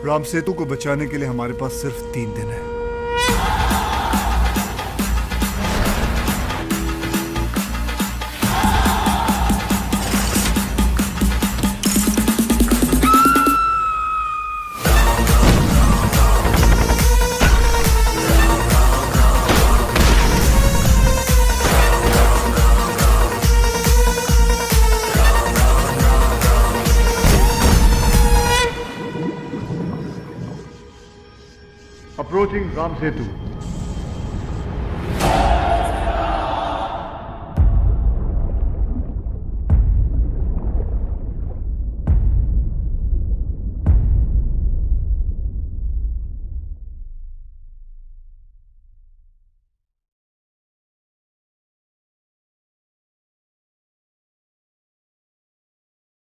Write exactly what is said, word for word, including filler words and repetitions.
राम सेतु को बचाने के लिए हमारे पास सिर्फ तीन दिन है। Approaching Ram Setu.